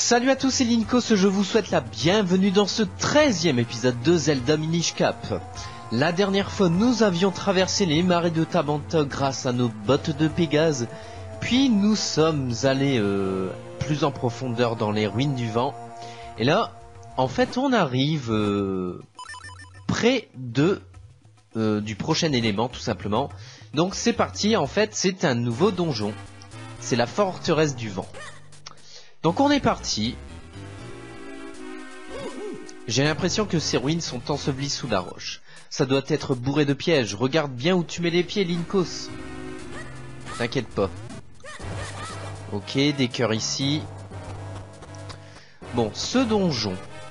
Salut à tous, c'est Linkos, je vous souhaite la bienvenue dans ce 13e épisode de Zelda Minish Cap. La dernière fois, nous avions traversé les marais de Tabanta grâce à nos bottes de Pégase, puis nous sommes allés plus en profondeur dans les ruines du vent. Et là, en fait, on arrive près de du prochain élément, tout simplement. Donc c'est parti, en fait, c'est un nouveau donjon. C'est la forteresse du vent. Donc on est parti. J'ai l'impression que ces ruines sont ensevelies sous la roche. Ça doit être bourré de pièges. Regarde bien où tu mets les pieds, Linkos. T'inquiète pas. Ok, des cœurs ici. Bon, ce donjon.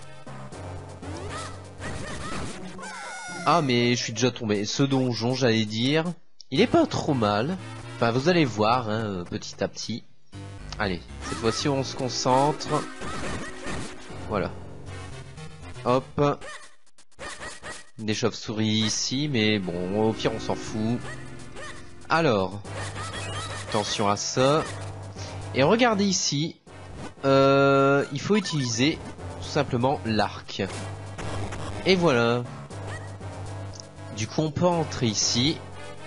Ah mais je suis déjà tombé. Ce donjon, j'allais dire, il est pas trop mal. Enfin, vous allez voir, hein, petit à petit. Allez, cette fois-ci on se concentre. Voilà. Hop. Des chauves-souris ici, mais bon, au pire on s'en fout. Alors, attention à ça. Et regardez ici, il faut utiliser tout simplement l'arc. Et voilà. Du coup on peut entrer ici.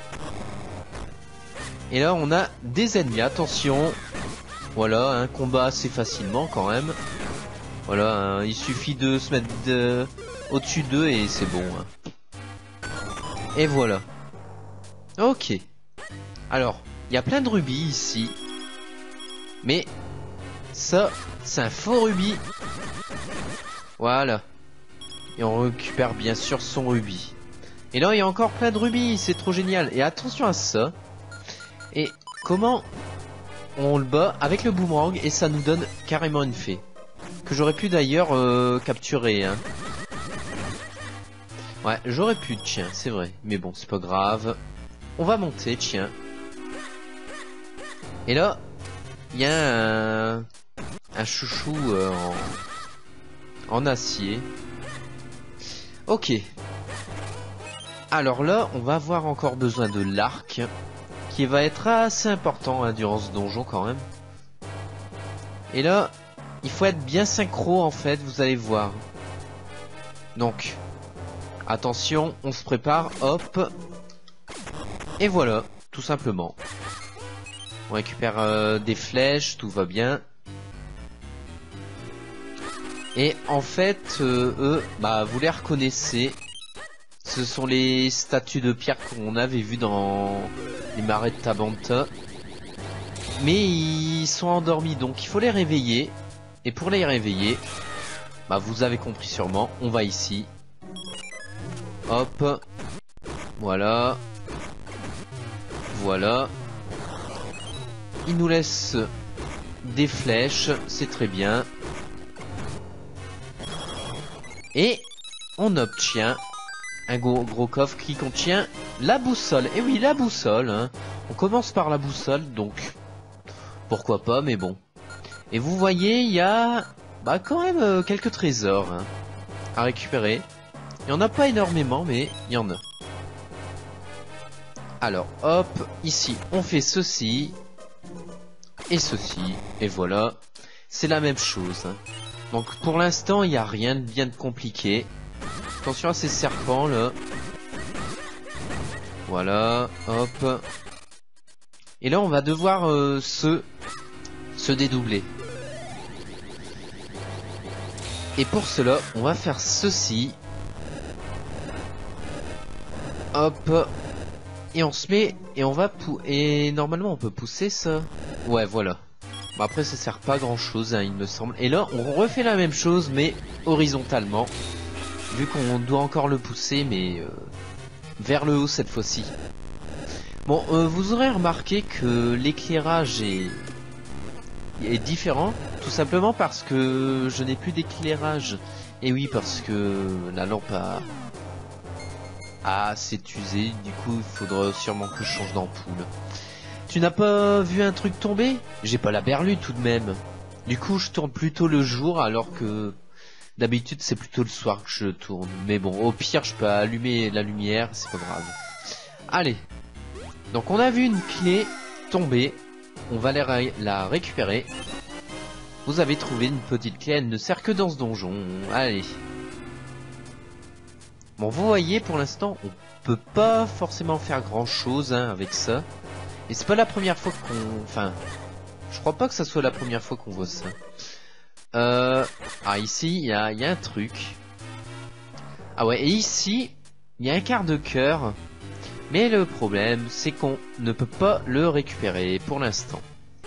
Et là on a des ennemis, attention. Voilà, un combat assez facilement quand même. Voilà, hein, il suffit de se mettre au-dessus d'eux et c'est bon. Hein. Et voilà. Ok. Alors, il y a plein de rubis ici. Mais ça, c'est un faux rubis. Voilà. Et on récupère bien sûr son rubis. Et là, il y a encore plein de rubis, c'est trop génial. Et attention à ça. Et comment on le bat avec le boomerang et ça nous donne carrément une fée. Que j'aurais pu d'ailleurs capturer. Hein. Ouais, j'aurais pu, tiens, c'est vrai. Mais bon, c'est pas grave. On va monter, tiens. Et là, il y a un chouchou en acier. Ok. Alors là, on va avoir encore besoin de l'arc. Qui va être assez important hein, durant ce donjon quand même. Et là, il faut être bien synchro en fait, vous allez voir. Donc, attention, on se prépare, hop. Et voilà, tout simplement. On récupère des flèches, tout va bien. Et en fait, eux, bah vous les reconnaissez. Ce sont les statues de pierre qu'on avait vues dans les marais de Tabanta. Mais ils sont endormis, donc il faut les réveiller. Et pour les réveiller, bah vous avez compris sûrement, on va ici. Hop. Voilà. Voilà. Il nous laisse des flèches, c'est très bien. Et on obtient un gros coffre qui contient la boussole. Et oui, la boussole. Hein. On commence par la boussole, donc pourquoi pas, mais bon. Et vous voyez, il y a bah, quand même quelques trésors hein, à récupérer. Il n'y en a pas énormément, mais il y en a. Alors, hop, ici, on fait ceci. Et ceci. Et voilà. C'est la même chose. Hein. Donc, pour l'instant, il n'y a rien de bien compliqué. Attention à ces serpents, là. Voilà, hop. Et là, on va devoir se dédoubler. Et pour cela, on va faire ceci. Hop. Et on se met... Et on va... Et normalement, on peut pousser ça. Ouais, voilà. Bon, après, ça sert pas à grand chose, hein, il me semble. Et là, on refait la même chose, mais horizontalement. Vu qu'on doit encore le pousser, mais... vers le haut cette fois-ci. Bon, vous aurez remarqué que l'éclairage est différent, tout simplement parce que je n'ai plus d'éclairage. Et oui, parce que la lampe s'est usée, du coup il faudra sûrement que je change d'ampoule. Tu n'as pas vu un truc tomber? J'ai pas la berlue tout de même. Du coup je tourne plutôt le jour alors que d'habitude c'est plutôt le soir que je tourne. Mais bon, au pire je peux allumer la lumière, c'est pas grave. Allez. Donc on a vu une clé tomber. On va la récupérer. Vous avez trouvé une petite clé, elle ne sert que dans ce donjon. Allez. Bon, vous voyez, pour l'instant, on peut pas forcément faire grand chose hein, avec ça. Et c'est pas la première fois qu'on... Enfin, je crois pas que ça soit la première fois qu'on voit ça. Ah, ici, il y a un truc. Ah ouais, et ici, il y a un quart de cœur. Mais le problème, c'est qu'on ne peut pas le récupérer pour l'instant.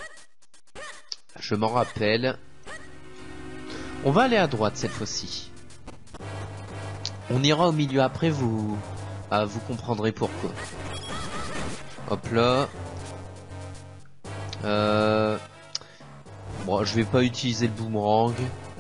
Je m'en rappelle. On va aller à droite cette fois-ci. On ira au milieu après, vous comprendrez pourquoi. Hop là. Bon, je vais pas utiliser le boomerang.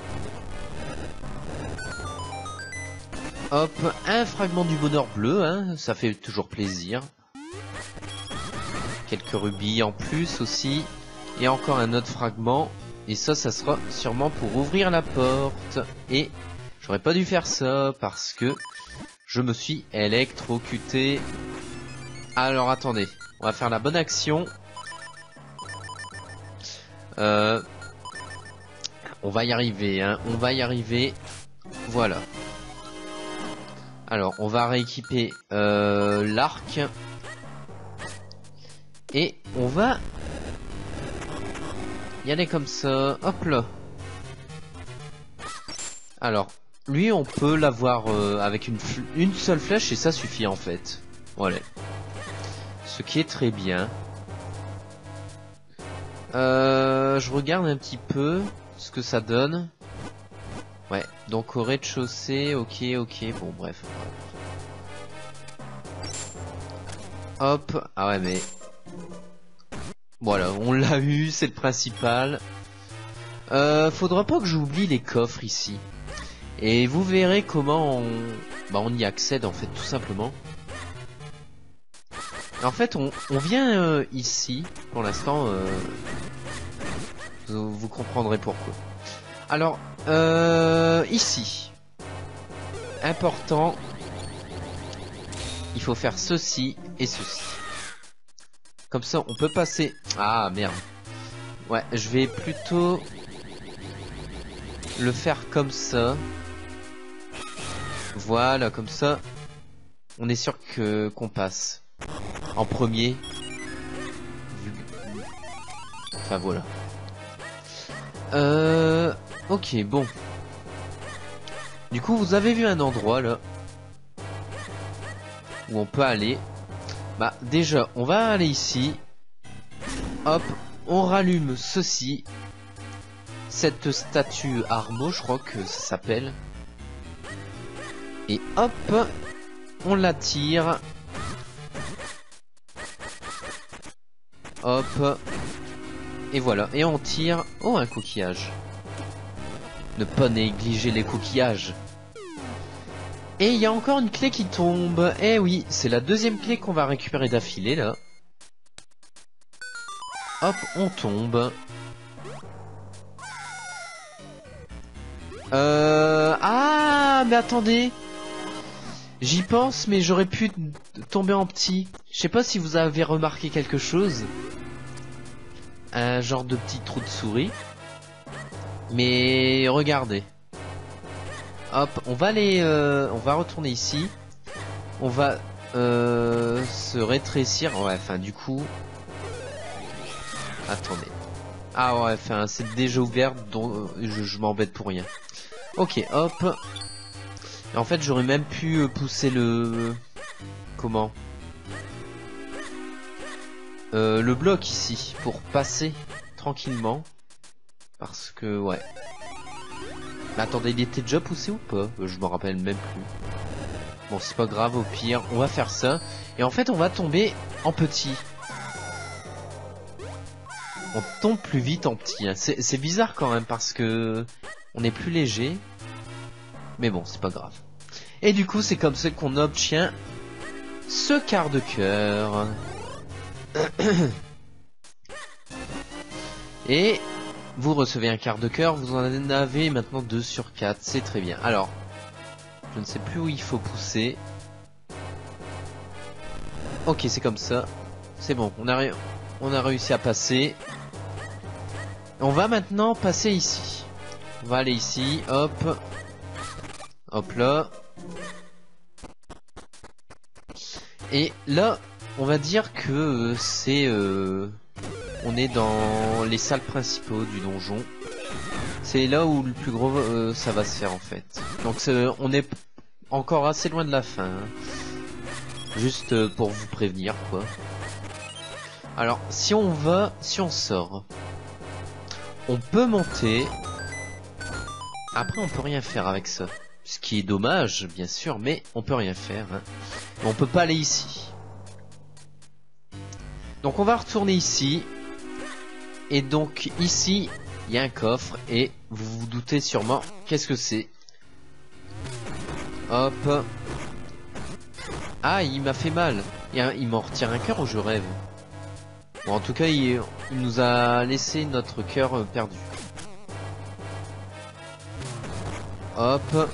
Hop, un fragment du bonheur bleu, hein, ça fait toujours plaisir. Quelques rubis en plus aussi. Et encore un autre fragment. Et ça sera sûrement pour ouvrir la porte. Et j'aurais pas dû faire ça parce que je me suis électrocuté. Alors attendez, on va faire la bonne action. On va y arriver, hein, on va y arriver. Voilà. Alors, on va rééquiper l'arc. Et on va y aller comme ça. Hop là. Alors, lui, on peut l'avoir avec une seule flèche et ça suffit en fait. Voilà. Ce qui est très bien. Je regarde un petit peu ce que ça donne. Ouais, donc au rez-de-chaussée, ok, bon bref. Hop, ah ouais mais... Voilà, on l'a eu, c'est le principal. Faudra pas que j'oublie les coffres ici. Et vous verrez comment on y accède en fait, tout simplement. En fait, on vient ici, pour l'instant, vous comprendrez pourquoi. Alors, ici, important, il faut faire ceci et ceci. Comme ça, on peut passer... Ah, merde. Ouais, je vais plutôt le faire comme ça. Voilà, comme ça, on est sûr qu'on passe en premier. Enfin, voilà. Ok, bon. Du coup, vous avez vu un endroit là où on peut aller. Bah, déjà, on va aller ici. Hop, on rallume ceci. Cette statue Armo, je crois que ça s'appelle. Et hop, on la tire. Hop. Et voilà, et on tire... Oh, un coquillage. Ne pas négliger les coquillages. Et il y a encore une clé qui tombe. Eh oui, c'est la deuxième clé qu'on va récupérer d'affilée, là. Hop, on tombe. Ah, mais attendez. J'y pense, mais j'aurais pu tomber en petit. Je sais pas si vous avez remarqué quelque chose. Un genre de petit trou de souris. Mais regardez. Hop, on va aller, on va retourner ici. On va se rétrécir. Ouais, enfin du coup. Attendez. Ah ouais, enfin c'est déjà ouvert, donc je m'embête pour rien. Ok, hop. Et en fait, j'aurais même pu pousser le... Comment le bloc ici, pour passer tranquillement. Parce que, ouais. Mais attendez, il était déjà poussé ou pas? Je me rappelle même plus. Bon, c'est pas grave, au pire, on va faire ça. Et en fait, on va tomber en petit. On tombe plus vite en petit. Hein. C'est bizarre quand même, parce que on est plus léger. Mais bon, c'est pas grave. Et du coup, c'est comme ça qu'on obtient ce quart de cœur. Et vous recevez un quart de cœur, vous en avez maintenant 2 sur 4, c'est très bien. Alors, je ne sais plus où il faut pousser. Ok, c'est comme ça. C'est bon, on a réussi à passer. On va maintenant passer ici. On va aller ici, hop. Hop là. Et là, on va dire que c'est... on est dans les salles principaux du donjon. C'est là où le plus gros ça va se faire en fait. Donc on est encore assez loin de la fin. Hein. Juste pour vous prévenir quoi. Alors si on sort, on peut monter. Après on peut rien faire avec ça. Ce qui est dommage bien sûr, mais on peut rien faire. Hein. On peut pas aller ici. Donc on va retourner ici. Et donc ici, il y a un coffre et vous vous doutez sûrement qu'est-ce que c'est. Hop. Ah, il m'a fait mal. Il m'en retire un cœur ou je rêve? Bon, en tout cas, il nous a laissé notre cœur perdu. Hop.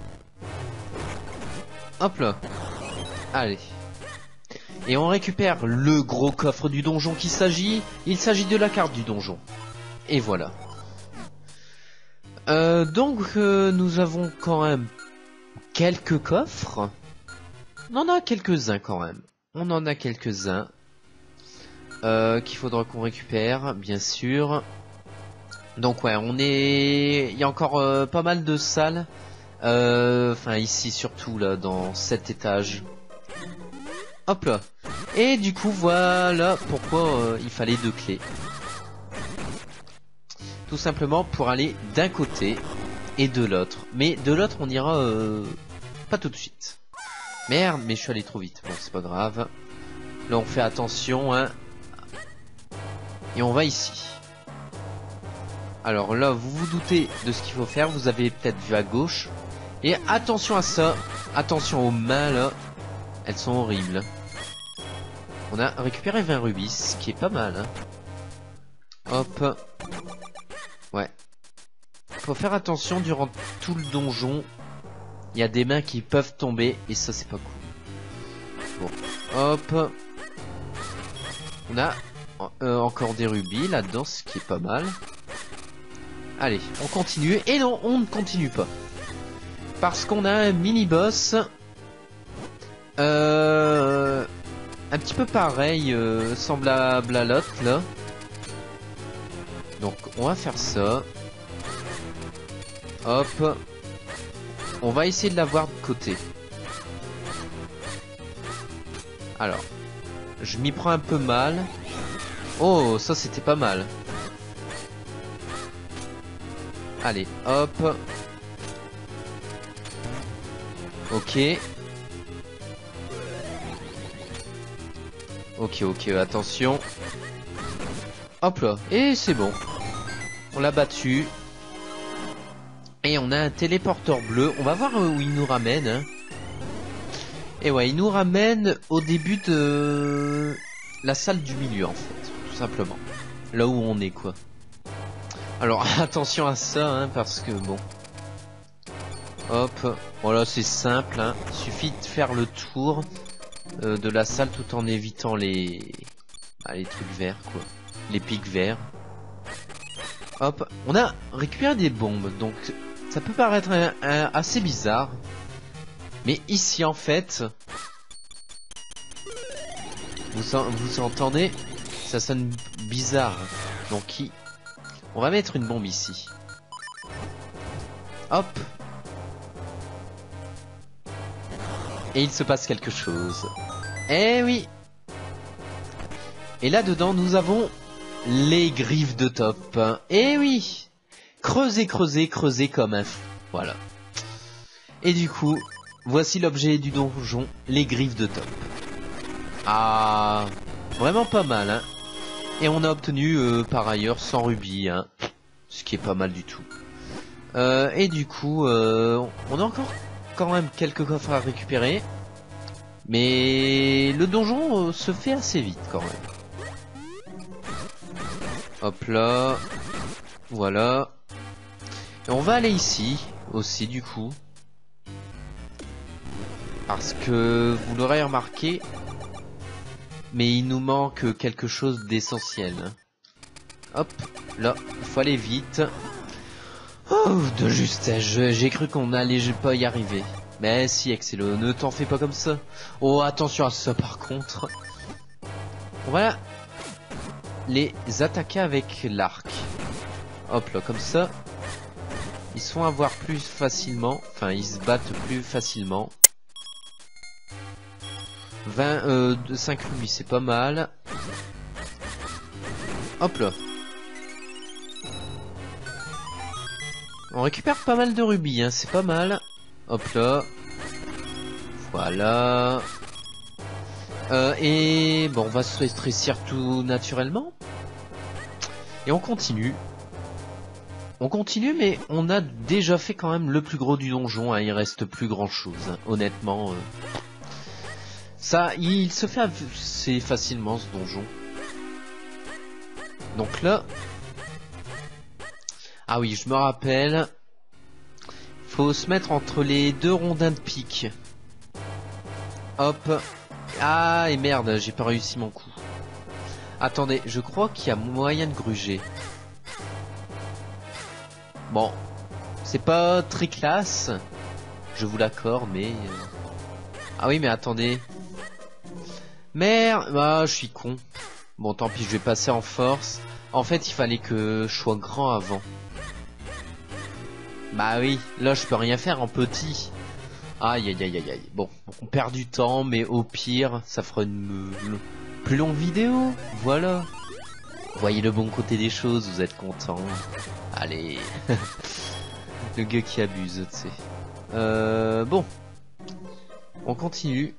Hop là. Allez. Et on récupère le gros coffre du donjon qu'il s'agit. Il s'agit de la carte du donjon. Et voilà. Donc nous avons quand même quelques coffres. On en a quelques-uns quand même. On en a quelques-uns. Qu'il faudra qu'on récupère, bien sûr. Donc ouais, il y a encore pas mal de salles. Enfin ici surtout là, dans cet étage. Hop là. Et du coup voilà pourquoi il fallait 2 clés. Tout simplement pour aller d'un côté et de l'autre. Mais de l'autre on ira pas tout de suite. Merde, mais je suis allé trop vite. Bon c'est pas grave. Là on fait attention hein. Et on va ici. Alors là vous vous doutez de ce qu'il faut faire. Vous avez peut-être vu à gauche. Et attention à ça. Attention aux mains là. Elles sont horribles. On a récupéré 20 rubis, ce qui est pas mal. Hein. Hop. Ouais. Faut faire attention durant tout le donjon. Il y a des mains qui peuvent tomber et ça c'est pas cool. Bon. Hop. On a encore des rubis là-dedans, ce qui est pas mal. Allez, on continue. Et non, on ne continue pas. Parce qu'on a un mini-boss. Un petit peu pareil, semblable à l'autre là. Donc on va faire ça. Hop. On va essayer de l'avoir de côté. Alors. Je m'y prends un peu mal. Oh, ça c'était pas mal. Allez, hop. Ok. Ok, attention. Hop là, et c'est bon. On l'a battu. Et on a un téléporteur bleu. On va voir où il nous ramène. Hein. Et ouais, il nous ramène au début de la salle du milieu en fait. Tout simplement. Là où on est quoi. Alors attention à ça, hein, parce que bon. Hop. Voilà, c'est simple. Hein. Il suffit de faire le tour de la salle tout en évitant les trucs verts quoi. Les pics verts. Hop. On a récupéré des bombes. Donc ça peut paraître assez bizarre. Mais ici en fait. Vous entendez? Ça sonne bizarre. Donc on va mettre une bombe ici. Hop. Et il se passe quelque chose. Eh oui. Et là-dedans, nous avons les griffes de top. Eh oui. Creuser, creuser, creuser comme un fou. Voilà. Et du coup, voici l'objet du donjon, les griffes de top. Ah, vraiment pas mal, hein. Et on a obtenu par ailleurs 100 rubis, hein. Ce qui est pas mal du tout. Et du coup, on a encore quand même quelques coffres à récupérer. Mais le donjon se fait assez vite quand même. Hop là. Voilà. Et on va aller ici aussi du coup. Parce que vous l'aurez remarqué. Mais il nous manque quelque chose d'essentiel. Hop. Là, il faut aller vite. Oh, de justesse, j'ai cru qu'on allait pas y arriver. Mais si, Excelo, ne t'en fais pas comme ça. Oh, attention à ça par contre. On va les attaquer avec l'arc. Hop là, comme ça. Ils se font avoir plus facilement. Enfin, ils se battent plus facilement. 5 rubis, c'est pas mal. Hop là. On récupère pas mal de rubis, hein, c'est pas mal. Hop là. Voilà. Et bon, on va se rétrécir tout naturellement. Et on continue. On continue, mais on a déjà fait quand même le plus gros du donjon. Hein, il reste plus grand chose, hein, honnêtement. Ça, il se fait assez facilement ce donjon. Donc là... Ah oui, je me rappelle. Faut se mettre entre les deux rondins de pique. Hop. Ah, et merde, j'ai pas réussi mon coup. Attendez, je crois qu'il y a moyen de gruger. Bon. C'est pas très classe. Je vous l'accorde, mais... Ah oui, mais attendez. Merde. Ah, je suis con. Bon, tant pis, je vais passer en force. En fait, il fallait que je sois grand avant. Bah oui, là je peux rien faire en petit. Aïe aïe aïe aïe aïe. Bon, on perd du temps, mais au pire, ça fera une plus longue vidéo. Voilà. Voyez le bon côté des choses, vous êtes content. Allez. Le gars qui abuse, tu sais. Bon. On continue.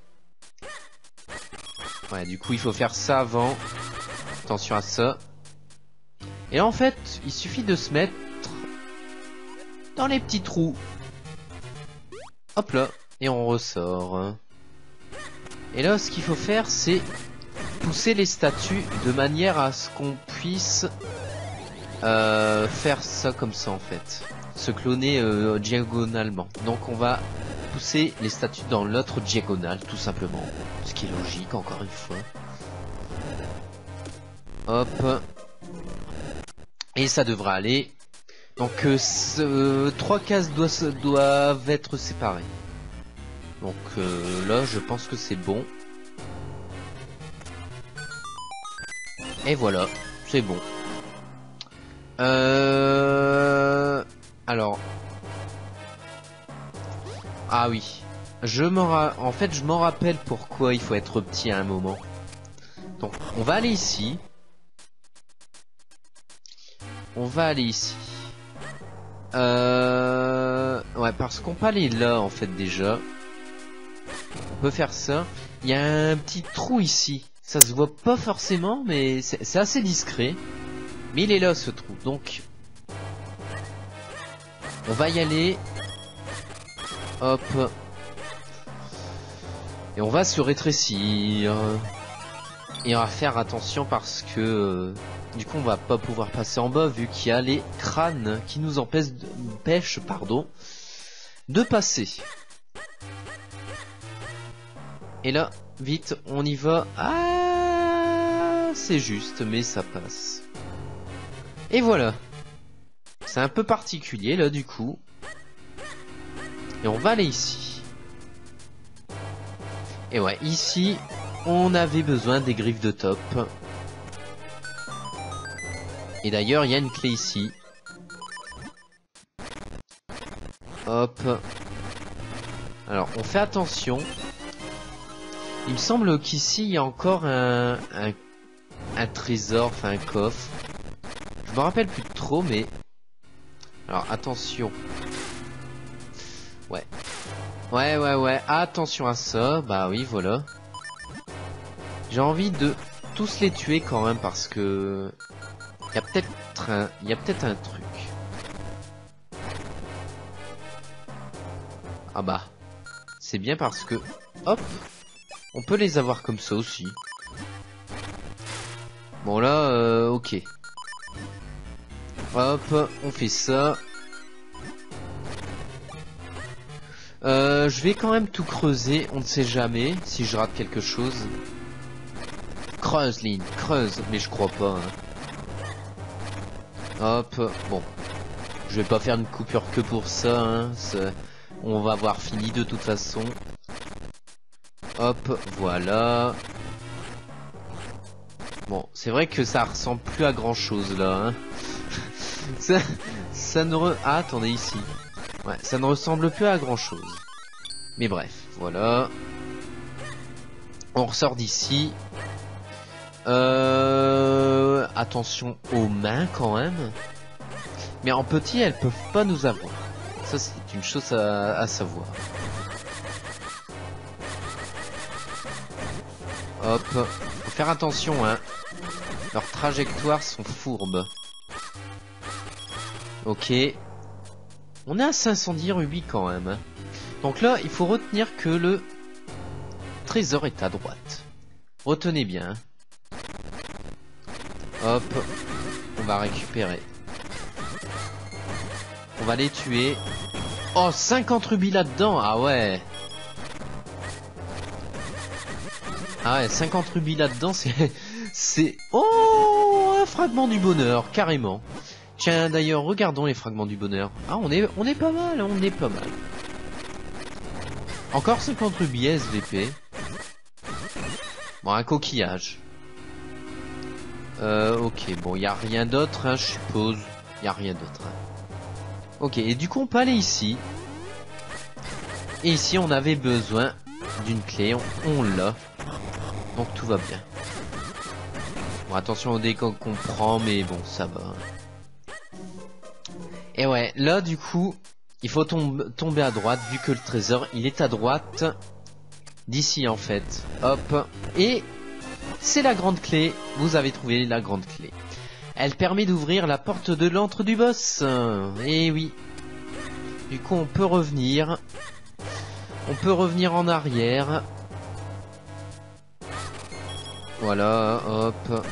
Ouais, du coup, il faut faire ça avant. Attention à ça. Et là, en fait, il suffit de se mettre dans les petits trous. Hop là. Et on ressort. Et là, ce qu'il faut faire, c'est pousser les statues de manière à ce qu'on puisse faire ça comme ça, en fait. Se cloner diagonalement. Donc, on va pousser les statues dans l'autre diagonale, tout simplement. Ce qui est logique, encore une fois. Hop. Et ça devra aller. Donc 3 cases doivent être séparées. Donc là je pense que c'est bon. Et voilà, c'est bon. Alors. Ah oui. En fait je m'en rappelle pourquoi il faut être petit à un moment. Donc on va aller ici. On va aller ici. Ouais, parce qu'on peut aller là en fait déjà. On peut faire ça. Il y a un petit trou ici. Ça se voit pas forcément, mais c'est assez discret. Mais il est là ce trou. Donc, on va y aller. Hop. Et on va se rétrécir. Et on va faire attention parce que... du coup, on va pas pouvoir passer en bas vu qu'il y a les crânes qui nous empêchent de passer. Et là, vite, on y va. Ah, c'est juste, mais ça passe. Et voilà. C'est un peu particulier là du coup. Et on va aller ici. Et ouais, ici, on avait besoin des griffes de top. Et d'ailleurs, il y a une clé ici. Hop. Alors, on fait attention. Il me semble qu'ici, il y a encore un trésor, enfin un coffre. Je me rappelle plus trop, mais... Alors, attention. Ouais. Ouais. Attention à ça. Bah oui, voilà. J'ai envie de tous les tuer quand même parce que... Il y a peut-être un truc. Ah bah. C'est bien parce que... Hop. On peut les avoir comme ça aussi. Bon là, ok. Hop, on fait ça. Je vais quand même tout creuser. On ne sait jamais si je rate quelque chose. Creuse, Lynn, creuse. Mais je crois pas. Hein. Hop, bon. Je vais pas faire une coupure que pour ça, hein. On va avoir fini de toute façon. Hop, voilà. Bon, c'est vrai que ça ressemble plus à grand chose là, hein. ça ne re... Ah, attendez, ici. Ouais, ça ne ressemble plus à grand chose. Mais bref, voilà. On ressort d'ici. Attention aux mains quand même. Mais en petit, elles peuvent pas nous avoir. Ça, c'est une chose à savoir. Hop. Faut faire attention, hein. Leurs trajectoires sont fourbes. Ok. On est à 510 rubis quand même, hein. Donc là, il faut retenir que le trésor est à droite. Retenez bien. Hop. On va récupérer. On va les tuer. Oh, 50 rubis là-dedans. Ah ouais. Ah ouais, 50 rubis là-dedans, c'est... Oh, un fragment du bonheur, carrément. Tiens, d'ailleurs, regardons les fragments du bonheur. Ah, on est pas mal, on est pas mal. Encore 50 rubis SVP. Bon, un coquillage. Ok, bon, y a rien d'autre, hein, je suppose. Y a rien d'autre. Hein. Ok, et du coup, on peut aller ici. Et ici, on avait besoin d'une clé, on l'a. Donc tout va bien. Bon, attention au dégâts qu'on prend, mais bon, ça va. Et ouais, là, du coup, il faut tomber à droite, vu que le trésor, il est à droite d'ici, en fait. Hop. Et c'est la grande clé. Vous avez trouvé la grande clé. Elle permet d'ouvrir la porte de l'antre du boss. Et oui. Du coup, on peut revenir. On peut revenir en arrière. Voilà, hop.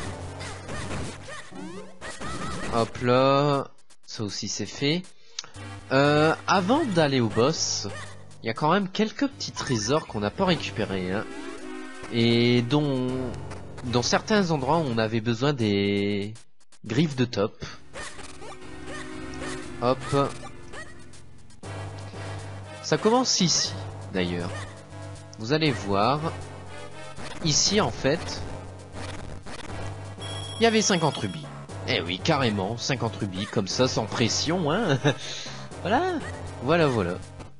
Hop là. Ça aussi c'est fait. Avant d'aller au boss, il y a quand même quelques petits trésors qu'on n'a pas récupérés. Hein, et dont dans certains endroits on avait besoin des griffes de top. Hop. Ça commence ici, d'ailleurs. Vous allez voir. Ici, en fait, il y avait 50 rubis. Eh oui, carrément, 50 rubis, comme ça, sans pression, hein. Voilà, voilà.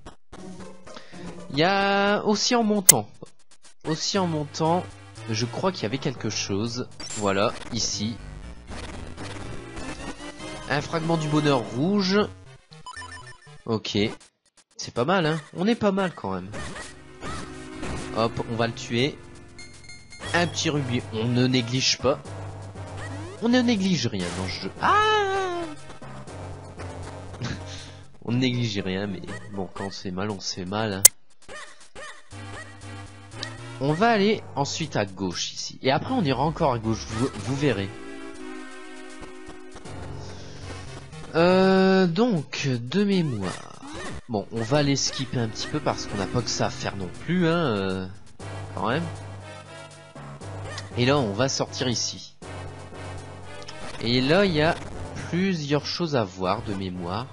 Il y a aussi en montant. Je crois qu'il y avait quelque chose. Voilà, ici. Un fragment du bonheur rouge. Ok. C'est pas mal, hein. On est pas mal, quand même. Hop, on va le tuer. Un petit rubis, on ne néglige pas. On ne néglige rien dans ce jeu. Ah on ne néglige rien, mais bon, quand c'est mal, on se fait mal. Hein. On va aller ensuite à gauche ici. Et après, on ira encore à gauche, vous verrez. Donc, de mémoire. Bon, on va aller skipper un petit peu parce qu'on n'a pas que ça à faire non plus, hein, quand même. Et là, on va sortir ici. Et là, il y a plusieurs choses à voir de mémoire.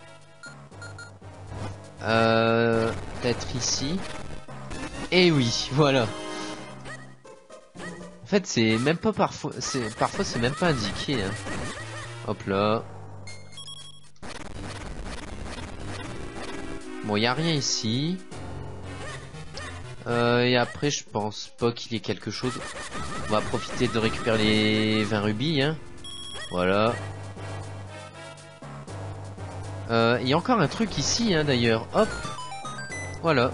Peut-être ici. Et oui, voilà. En fait, c'est même pas parfois c'est même pas indiqué. Hein. Hop là. Bon, il y a rien ici. Et après, je pense pas qu'il y ait quelque chose. On va profiter de récupérer les 20 rubis. Hein. Voilà. Il y a encore un truc ici, hein, d'ailleurs. Hop. Voilà.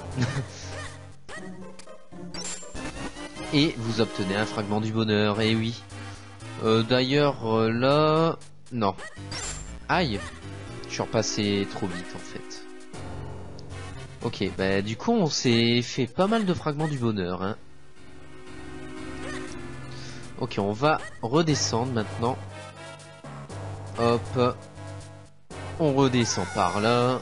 Et vous obtenez un fragment du bonheur. Et oui. D'ailleurs, là... Non. Aïe. Je suis repassé trop vite, en fait. Ok, bah du coup, on s'est fait pas mal de fragments du bonheur. Hein. Ok, on va redescendre maintenant. Hop. On redescend par là.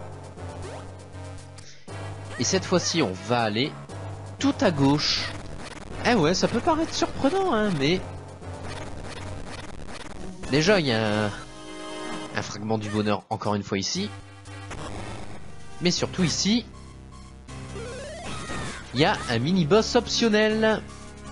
Et cette fois-ci, on va aller tout à gauche. Eh ouais, ça peut paraître surprenant, hein, mais... Déjà, il y a Un fragment du bonheur encore une fois ici. Mais surtout ici, il y a un mini-boss optionnel.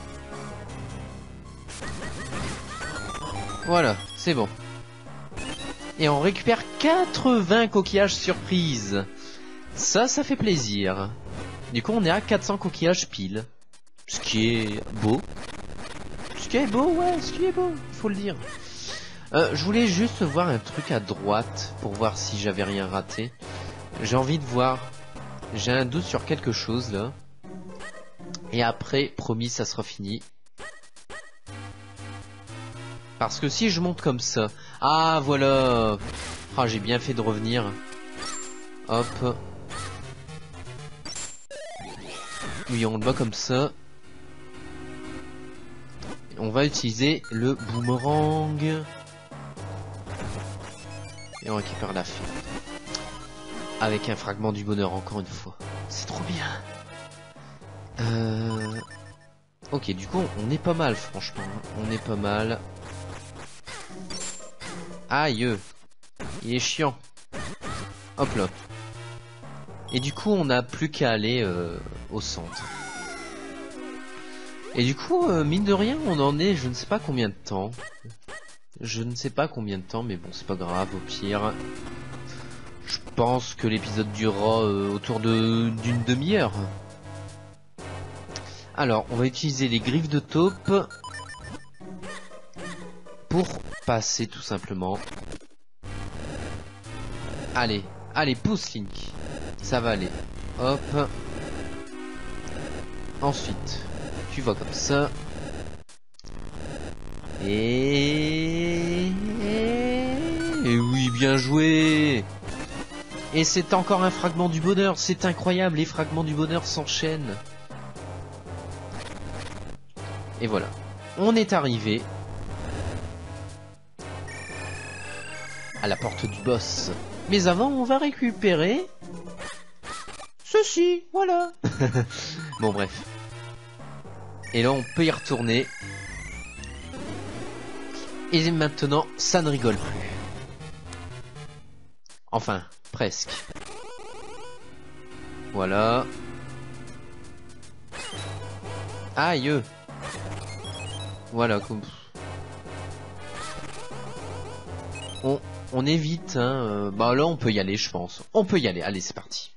Voilà, c'est bon. Et on récupère 80 coquillages surprises. Ça fait plaisir. Du coup, on est à 400 coquillages pile. Ce qui est beau. Ce qui est beau, ouais, ce qui est beau, il faut le dire. Je voulais juste voir un truc à droite pour voir si j'avais rien raté. J'ai envie de voir. J'ai un doute sur quelque chose là. Et après, promis, ça sera fini. Parce que si je monte comme ça... Ah, voilà. Ah, j'ai bien fait de revenir. Hop. Oui, on le voit comme ça. On va utiliser le boomerang. Et on récupère la fée. Avec un fragment du bonheur encore une fois. C'est trop bien. Ok, du coup, on est pas mal, franchement. On est pas mal. Aïe. Il est chiant. Hop là. Et du coup, on n'a plus qu'à aller au centre. Et du coup, mine de rien, on en est, je ne sais pas combien de temps. Je ne sais pas combien de temps, mais bon, c'est pas grave, au pire. Je pense que l'épisode durera autour d'une demi-heure. Alors, on va utiliser les griffes de taupe pour passer tout simplement. Allez, allez, pousse Link. Ça va aller. Hop. Ensuite, tu vas comme ça. Et oui, bien joué. Et c'est encore un fragment du bonheur. C'est incroyable, les fragments du bonheur s'enchaînent. Et voilà. On est arrivé à la porte du boss. Mais avant, on va récupérer ceci, voilà. Bon, bref. Et là, on peut y retourner. Et maintenant, ça ne rigole plus. Enfin, presque. Voilà. Aïe. Voilà, comme... On évite, hein. Bah là, on peut y aller, je pense. On peut y aller. Allez, c'est parti.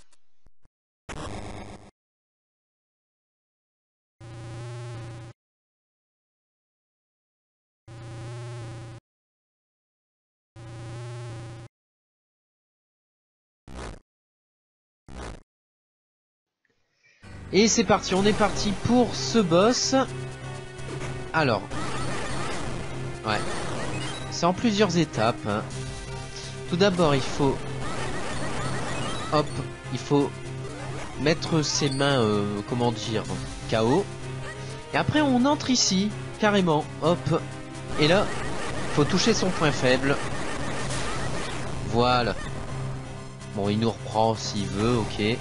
Et c'est parti, on est parti pour ce boss. Alors. Ouais. C'est en plusieurs étapes. Hein. Tout d'abord, il faut... Hop, il faut mettre ses mains, comment dire, KO. Et après, on entre ici, carrément. Hop. Et là, faut toucher son point faible. Voilà. Bon, il nous reprend s'il veut, ok.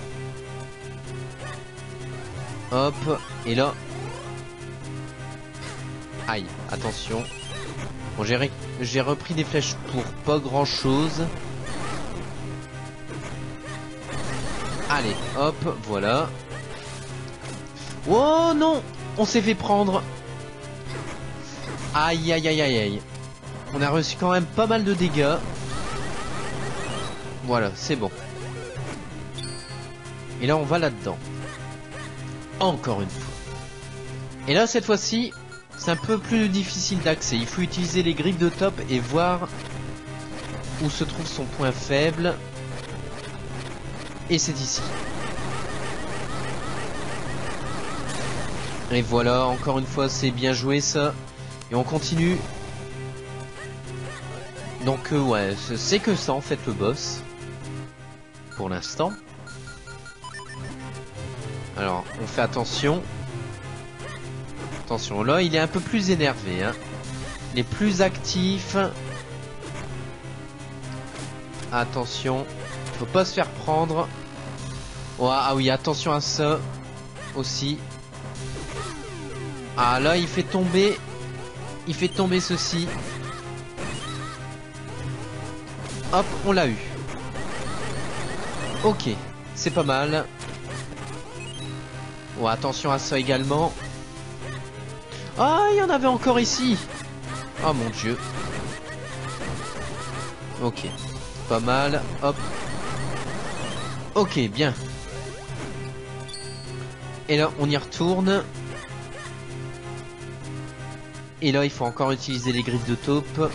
Hop, et là... Aïe, attention. Bon, j'ai repris des flèches pour pas grand chose. Allez, hop, voilà. Oh non, on s'est fait prendre. Aïe, aïe, aïe, aïe, aïe. On a reçu quand même pas mal de dégâts. Voilà, c'est bon. Et là, on va là-dedans. Encore une fois. Et là, cette fois-ci, c'est un peu plus difficile d'accès. Il faut utiliser les griffes de top et voir où se trouve son point faible. Et c'est ici. Et voilà, encore une fois, c'est bien joué ça. Et on continue. Donc ouais, c'est que ça en fait le boss. Pour l'instant. Alors, on fait attention. Attention, là, il est un peu plus énervé. Hein. Il est plus actif. Attention. Faut pas se faire prendre. Oh, ah oui, attention à ça. Aussi. Ah, là, il fait tomber. Il fait tomber ceci. Hop, on l'a eu. Ok, c'est pas mal. Oh, attention à ça également. Ah, il y en avait encore ici. Oh mon dieu. Ok, pas mal. Hop. Ok, bien. Et là, on y retourne. Et là, il faut encore utiliser les griffes de taupe.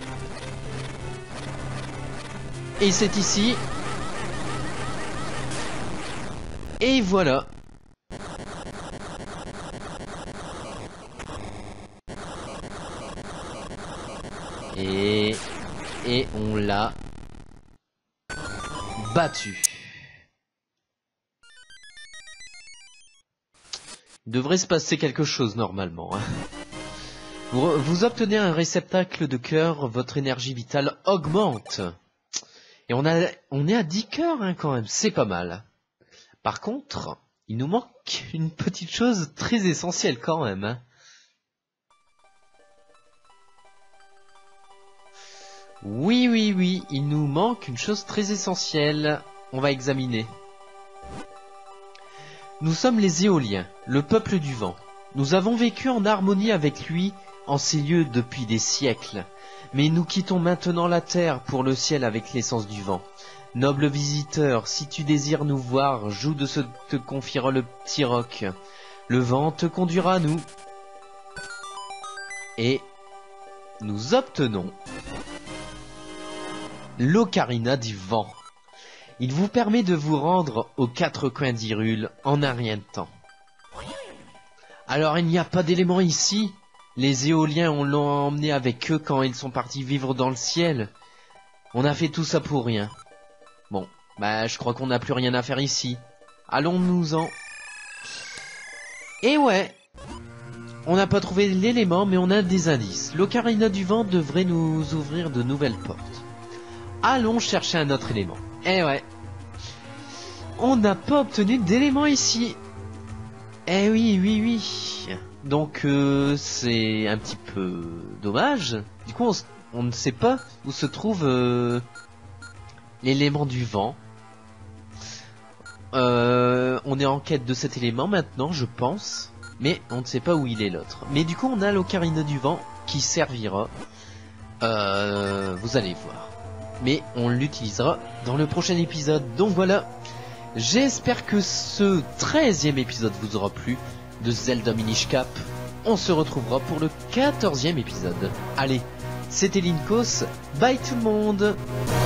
Et c'est ici. Et voilà. Et on l'a battu. Il devrait se passer quelque chose normalement. Hein. Vous obtenez un réceptacle de cœur, votre énergie vitale augmente. Et on est à 10 cœurs hein, quand même, c'est pas mal. Par contre, il nous manque une petite chose très essentielle quand même. Hein. Oui, il nous manque une chose très essentielle. On va examiner. Nous sommes les Éoliens, le peuple du vent. Nous avons vécu en harmonie avec lui en ces lieux depuis des siècles. Mais nous quittons maintenant la terre pour le ciel avec l'essence du vent. Noble visiteur, si tu désires nous voir, joue de ce te confiera le petit roc. Le vent te conduira à nous. Et nous obtenons l'Ocarina du Vent. Il vous permet de vous rendre aux 4 coins d'Hyrule en un rien de temps. Alors il n'y a pas d'éléments ici. Les éoliens on l'ont emmené avec eux quand ils sont partis vivre dans le ciel. On a fait tout ça pour rien. Bon, bah je crois qu'on n'a plus rien à faire ici. Allons-nous-en. Et ouais, on n'a pas trouvé l'élément mais on a des indices. L'Ocarina du Vent devrait nous ouvrir de nouvelles portes. Allons chercher un autre élément. Eh ouais. On n'a pas obtenu d'élément ici. Eh oui. Donc c'est un petit peu dommage. Du coup on ne sait pas où se trouve l'élément du vent. On est en quête de cet élément maintenant je pense. Mais on ne sait pas où il est l'autre. Mais du coup on a l'Ocarina du Vent qui servira. Vous allez voir. Mais on l'utilisera dans le prochain épisode. Donc voilà, j'espère que ce 13e épisode vous aura plu de Zelda Minish Cap. On se retrouvera pour le 14e épisode. Allez, c'était Linkos, bye tout le monde.